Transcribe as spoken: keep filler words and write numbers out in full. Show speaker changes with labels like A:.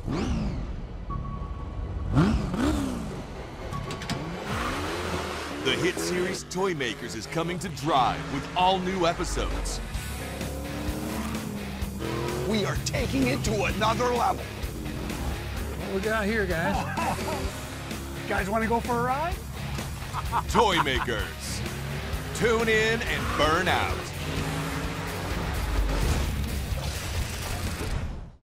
A: The hit series ToyMakerz is coming to Drive with all new episodes.
B: We are taking it to another level.
C: What we got here, guys?
D: You guys want to go for a ride?
A: ToyMakerz. Tune in and burn out.